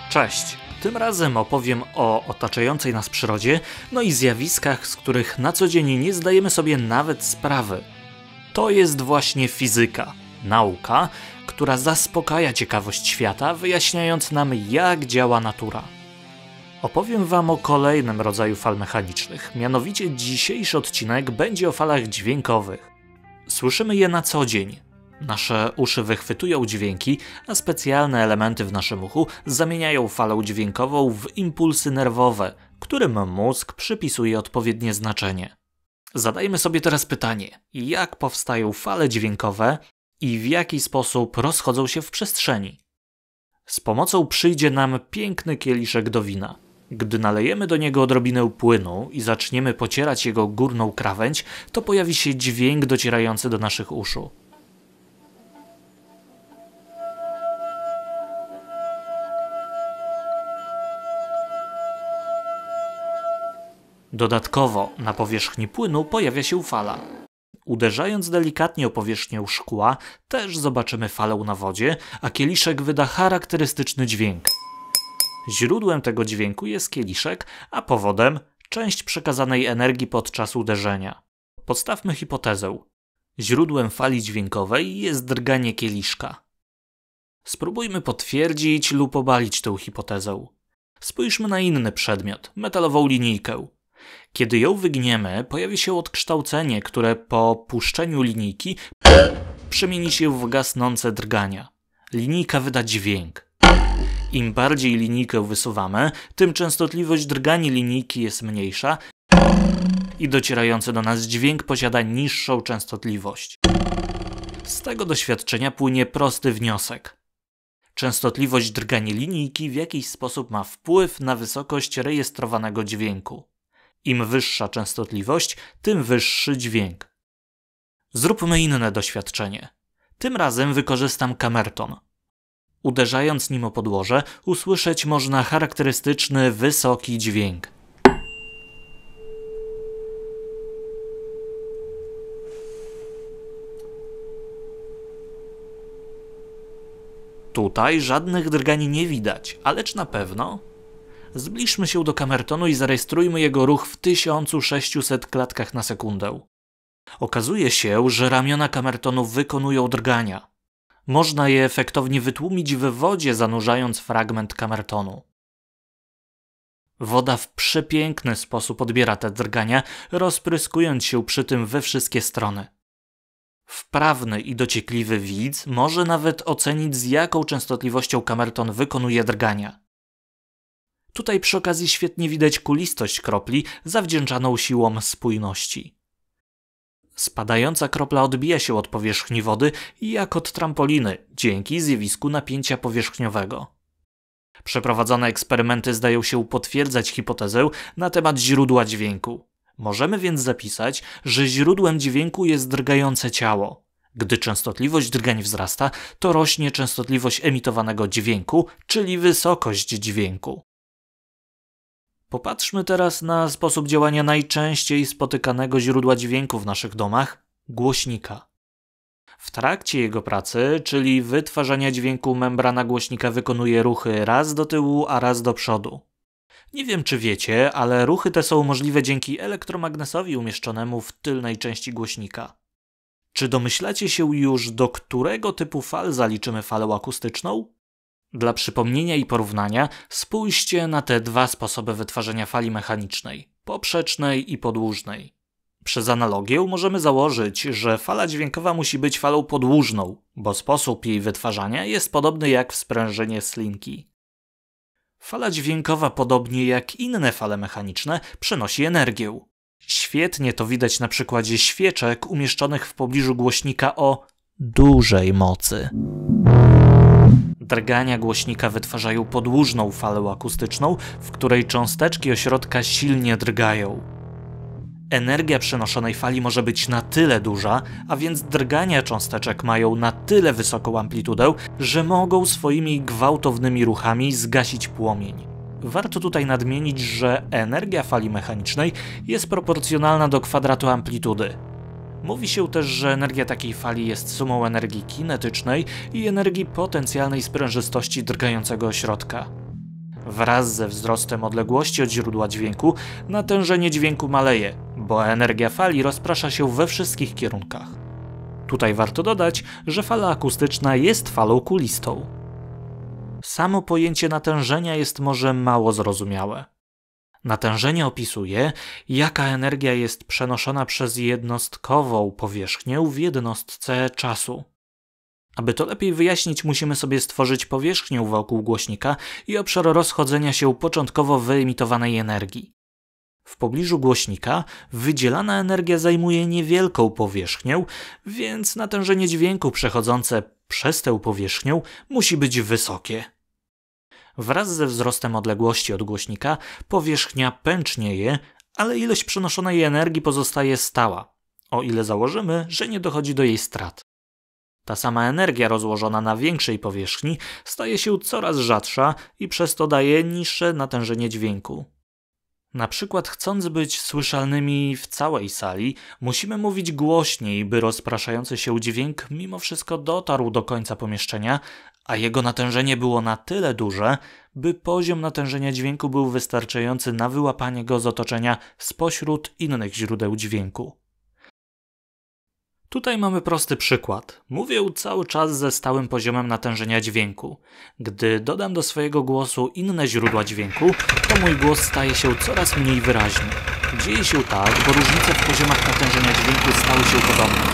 Cześć! Tym razem opowiem o otaczającej nas przyrodzie, no i zjawiskach, z których na co dzień nie zdajemy sobie nawet sprawy. To jest właśnie fizyka, nauka, która zaspokaja ciekawość świata, wyjaśniając nam, jak działa natura. Opowiem wam o kolejnym rodzaju fal mechanicznych, mianowicie dzisiejszy odcinek będzie o falach dźwiękowych. Słyszymy je na co dzień. Nasze uszy wychwytują dźwięki, a specjalne elementy w naszym uchu zamieniają falę dźwiękową w impulsy nerwowe, którym mózg przypisuje odpowiednie znaczenie. Zadajmy sobie teraz pytanie, jak powstają fale dźwiękowe i w jaki sposób rozchodzą się w przestrzeni? Z pomocą przyjdzie nam piękny kieliszek do wina. Gdy nalejemy do niego odrobinę płynu i zaczniemy pocierać jego górną krawędź, to pojawi się dźwięk docierający do naszych uszu. Dodatkowo na powierzchni płynu pojawia się fala. Uderzając delikatnie o powierzchnię szkła, też zobaczymy falę na wodzie, a kieliszek wyda charakterystyczny dźwięk. Źródłem tego dźwięku jest kieliszek, a powodem część przekazanej energii podczas uderzenia. Podstawmy hipotezę. Źródłem fali dźwiękowej jest drganie kieliszka. Spróbujmy potwierdzić lub obalić tę hipotezę. Spójrzmy na inny przedmiot, metalową linijkę. Kiedy ją wygniemy, pojawi się odkształcenie, które po puszczeniu linijki przemieni się w gasnące drgania. Linijka wyda dźwięk. Im bardziej linijkę wysuwamy, tym częstotliwość drgania linijki jest mniejsza i docierający do nas dźwięk posiada niższą częstotliwość. Z tego doświadczenia płynie prosty wniosek. Częstotliwość drgania linijki w jakiś sposób ma wpływ na wysokość rejestrowanego dźwięku. Im wyższa częstotliwość, tym wyższy dźwięk. Zróbmy inne doświadczenie. Tym razem wykorzystam kamerton. Uderzając nim o podłoże, usłyszeć można charakterystyczny, wysoki dźwięk. Tutaj żadnych drgań nie widać, alecz na pewno... Zbliżmy się do kamertonu i zarejestrujmy jego ruch w 1600 klatkach na sekundę. Okazuje się, że ramiona kamertonu wykonują drgania. Można je efektownie wytłumić w wodzie, zanurzając fragment kamertonu. Woda w przepiękny sposób odbiera te drgania, rozpryskując się przy tym we wszystkie strony. Wprawny i dociekliwy widz może nawet ocenić, z jaką częstotliwością kamerton wykonuje drgania. Tutaj przy okazji świetnie widać kulistość kropli zawdzięczaną siłą spójności. Spadająca kropla odbija się od powierzchni wody jak od trampoliny dzięki zjawisku napięcia powierzchniowego. Przeprowadzone eksperymenty zdają się potwierdzać hipotezę na temat źródła dźwięku. Możemy więc zapisać, że źródłem dźwięku jest drgające ciało. Gdy częstotliwość drgań wzrasta, to rośnie częstotliwość emitowanego dźwięku, czyli wysokość dźwięku. Popatrzmy teraz na sposób działania najczęściej spotykanego źródła dźwięku w naszych domach – głośnika. W trakcie jego pracy, czyli wytwarzania dźwięku, membrana głośnika wykonuje ruchy raz do tyłu, a raz do przodu. Nie wiem, czy wiecie, ale ruchy te są możliwe dzięki elektromagnesowi umieszczonemu w tylnej części głośnika. Czy domyślacie się już, do którego typu fal zaliczymy falę akustyczną? Dla przypomnienia i porównania spójrzcie na te dwa sposoby wytwarzania fali mechanicznej – poprzecznej i podłużnej. Przez analogię możemy założyć, że fala dźwiękowa musi być falą podłużną, bo sposób jej wytwarzania jest podobny jak w sprężynie slinki. Fala dźwiękowa, podobnie jak inne fale mechaniczne, przenosi energię. Świetnie to widać na przykładzie świeczek umieszczonych w pobliżu głośnika o dużej mocy. Drgania głośnika wytwarzają podłużną falę akustyczną, w której cząsteczki ośrodka silnie drgają. Energia przenoszonej fali może być na tyle duża, a więc drgania cząsteczek mają na tyle wysoką amplitudę, że mogą swoimi gwałtownymi ruchami zgasić płomień. Warto tutaj nadmienić, że energia fali mechanicznej jest proporcjonalna do kwadratu amplitudy. Mówi się też, że energia takiej fali jest sumą energii kinetycznej i energii potencjalnej sprężystości drgającego ośrodka. Wraz ze wzrostem odległości od źródła dźwięku natężenie dźwięku maleje, bo energia fali rozprasza się we wszystkich kierunkach. Tutaj warto dodać, że fala akustyczna jest falą kulistą. Samo pojęcie natężenia jest może mało zrozumiałe. Natężenie opisuje, jaka energia jest przenoszona przez jednostkową powierzchnię w jednostce czasu. Aby to lepiej wyjaśnić, musimy sobie stworzyć powierzchnię wokół głośnika i obszar rozchodzenia się początkowo wyemitowanej energii. W pobliżu głośnika wydzielana energia zajmuje niewielką powierzchnię, więc natężenie dźwięku przechodzące przez tę powierzchnię musi być wysokie. Wraz ze wzrostem odległości od głośnika powierzchnia pęcznieje, ale ilość przenoszonej energii pozostaje stała, o ile założymy, że nie dochodzi do jej strat. Ta sama energia rozłożona na większej powierzchni staje się coraz rzadsza i przez to daje niższe natężenie dźwięku. Na przykład chcąc być słyszalnymi w całej sali, musimy mówić głośniej, by rozpraszający się dźwięk mimo wszystko dotarł do końca pomieszczenia, a jego natężenie było na tyle duże, by poziom natężenia dźwięku był wystarczający na wyłapanie go z otoczenia spośród innych źródeł dźwięku. Tutaj mamy prosty przykład. Mówię cały czas ze stałym poziomem natężenia dźwięku. Gdy dodam do swojego głosu inne źródła dźwięku, to mój głos staje się coraz mniej wyraźny. Dzieje się tak, bo różnice w poziomach natężenia dźwięku stały się podobne.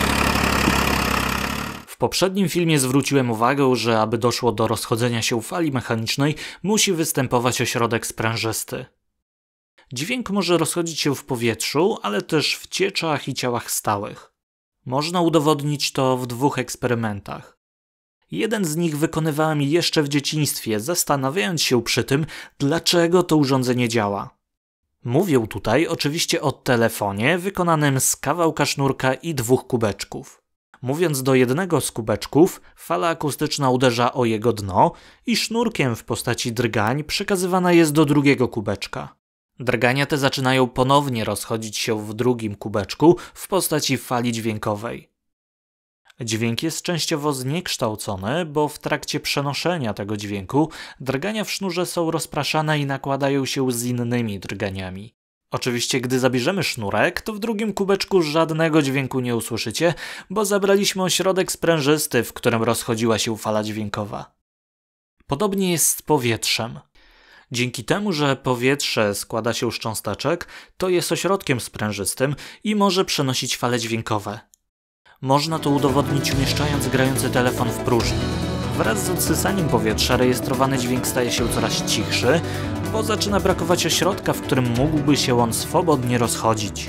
W poprzednim filmie zwróciłem uwagę, że aby doszło do rozchodzenia się fali mechanicznej, musi występować ośrodek sprężysty. Dźwięk może rozchodzić się w powietrzu, ale też w cieczach i ciałach stałych. Można udowodnić to w 2 eksperymentach. Jeden z nich wykonywałem jeszcze w dzieciństwie, zastanawiając się przy tym, dlaczego to urządzenie działa. Mówię tutaj oczywiście o telefonie wykonanym z kawałka sznurka i 2 kubeczków. Mówiąc do jednego z kubeczków, fala akustyczna uderza o jego dno i sznurkiem w postaci drgań przekazywana jest do drugiego kubeczka. Drgania te zaczynają ponownie rozchodzić się w drugim kubeczku w postaci fali dźwiękowej. Dźwięk jest częściowo zniekształcony, bo w trakcie przenoszenia tego dźwięku drgania w sznurze są rozpraszane i nakładają się z innymi drganiami. Oczywiście, gdy zabierzemy sznurek, to w drugim kubeczku żadnego dźwięku nie usłyszycie, bo zabraliśmy ośrodek sprężysty, w którym rozchodziła się fala dźwiękowa. Podobnie jest z powietrzem. Dzięki temu, że powietrze składa się z cząsteczek, to jest ośrodkiem sprężystym i może przenosić fale dźwiękowe. Można to udowodnić umieszczając grający telefon w próżni. Wraz z odsysaniem powietrza rejestrowany dźwięk staje się coraz cichszy, bo zaczyna brakować ośrodka, w którym mógłby się on swobodnie rozchodzić.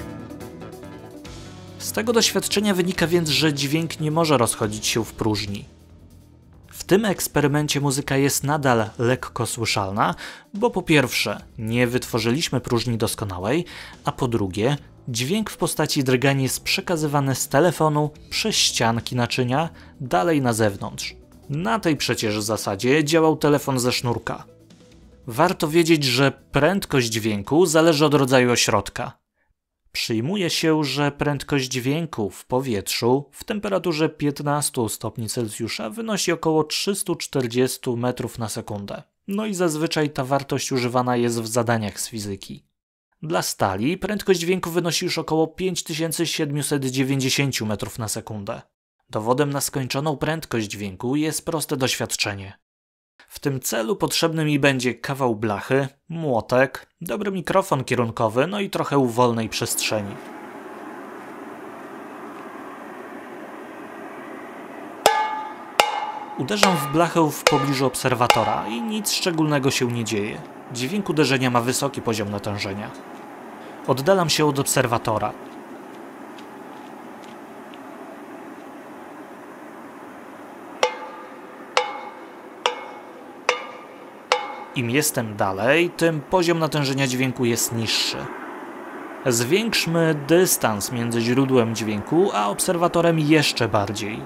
Z tego doświadczenia wynika więc, że dźwięk nie może rozchodzić się w próżni. W tym eksperymencie muzyka jest nadal lekko słyszalna, bo po pierwsze nie wytworzyliśmy próżni doskonałej, a po drugie dźwięk w postaci drgań jest przekazywany z telefonu przez ścianki naczynia dalej na zewnątrz. Na tej przecież zasadzie działał telefon ze sznurka. Warto wiedzieć, że prędkość dźwięku zależy od rodzaju ośrodka. Przyjmuje się, że prędkość dźwięku w powietrzu w temperaturze 15 stopni Celsjusza wynosi około 340 metrów na sekundę. No i zazwyczaj ta wartość używana jest w zadaniach z fizyki. Dla stali prędkość dźwięku wynosi już około 5790 metrów na sekundę. Dowodem na skończoną prędkość dźwięku jest proste doświadczenie. W tym celu potrzebny mi będzie kawał blachy, młotek, dobry mikrofon kierunkowy, no i trochę wolnej przestrzeni. Uderzam w blachę w pobliżu obserwatora i nic szczególnego się nie dzieje. Dźwięk uderzenia ma wysoki poziom natężenia. Oddalam się od obserwatora. Im jestem dalej, tym poziom natężenia dźwięku jest niższy. Zwiększmy dystans między źródłem dźwięku a obserwatorem jeszcze bardziej.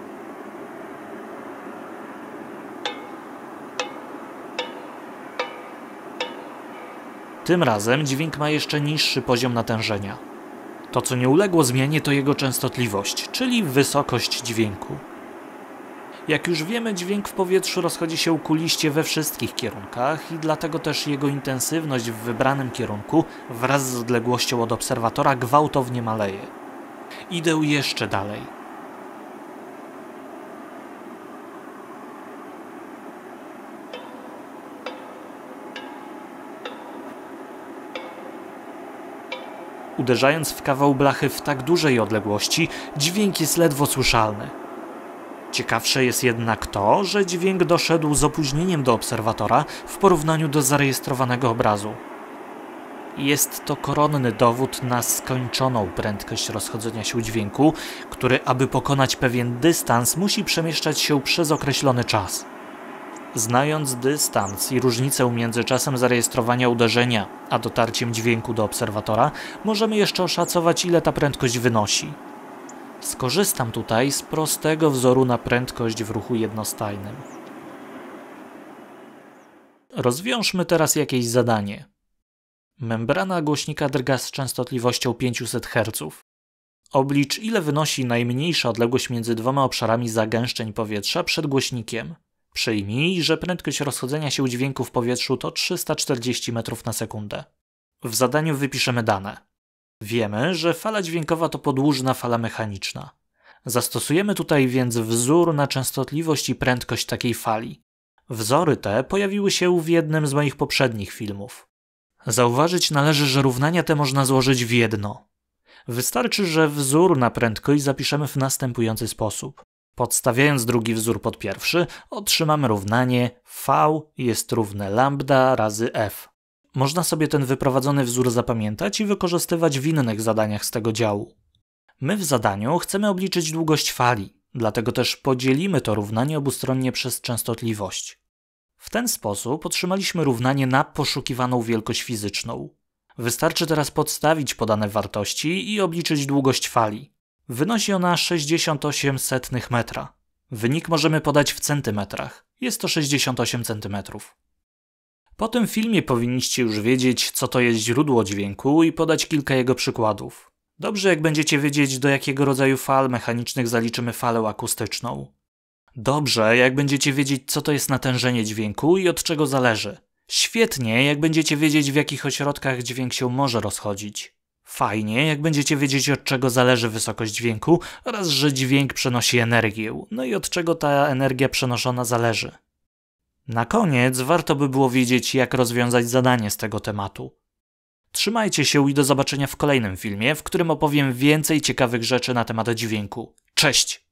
Tym razem dźwięk ma jeszcze niższy poziom natężenia. To, co nie uległo zmianie, to jego częstotliwość, czyli wysokość dźwięku. Jak już wiemy, dźwięk w powietrzu rozchodzi się kuliście we wszystkich kierunkach i dlatego też jego intensywność w wybranym kierunku wraz z odległością od obserwatora gwałtownie maleje. Idę jeszcze dalej. Uderzając w kawał blachy w tak dużej odległości, dźwięk jest ledwo słyszalny. Ciekawsze jest jednak to, że dźwięk doszedł z opóźnieniem do obserwatora w porównaniu do zarejestrowanego obrazu. Jest to koronny dowód na skończoną prędkość rozchodzenia się dźwięku, który, aby pokonać pewien dystans, musi przemieszczać się przez określony czas. Znając dystans i różnicę między czasem zarejestrowania uderzenia a dotarciem dźwięku do obserwatora, możemy jeszcze oszacować, ile ta prędkość wynosi. Skorzystam tutaj z prostego wzoru na prędkość w ruchu jednostajnym. Rozwiążmy teraz jakieś zadanie. Membrana głośnika drga z częstotliwością 500 Hz. Oblicz, ile wynosi najmniejsza odległość między dwoma obszarami zagęszczeń powietrza przed głośnikiem. Przyjmij, że prędkość rozchodzenia się dźwięku w powietrzu to 340 m/s. W zadaniu wypiszemy dane. Wiemy, że fala dźwiękowa to podłużna fala mechaniczna. Zastosujemy tutaj więc wzór na częstotliwość i prędkość takiej fali. Wzory te pojawiły się w jednym z moich poprzednich filmów. Zauważyć należy, że równania te można złożyć w jedno. Wystarczy, że wzór na prędkość zapiszemy w następujący sposób. Podstawiając drugi wzór pod pierwszy, otrzymamy równanie V jest równe lambda razy f. Można sobie ten wyprowadzony wzór zapamiętać i wykorzystywać w innych zadaniach z tego działu. My w zadaniu chcemy obliczyć długość fali, dlatego też podzielimy to równanie obustronnie przez częstotliwość. W ten sposób otrzymaliśmy równanie na poszukiwaną wielkość fizyczną. Wystarczy teraz podstawić podane wartości i obliczyć długość fali. Wynosi ona 68 metra. Wynik możemy podać w centymetrach. Jest to 68 cm. Po tym filmie powinniście już wiedzieć, co to jest źródło dźwięku i podać kilka jego przykładów. Dobrze, jak będziecie wiedzieć, do jakiego rodzaju fal mechanicznych zaliczymy falę akustyczną. Dobrze, jak będziecie wiedzieć, co to jest natężenie dźwięku i od czego zależy. Świetnie, jak będziecie wiedzieć, w jakich ośrodkach dźwięk się może rozchodzić. Fajnie, jak będziecie wiedzieć, od czego zależy wysokość dźwięku oraz, że dźwięk przenosi energię, no i od czego ta energia przenoszona zależy. Na koniec warto by było wiedzieć, jak rozwiązać zadanie z tego tematu. Trzymajcie się i do zobaczenia w kolejnym filmie, w którym opowiem więcej ciekawych rzeczy na temat dźwięku. Cześć!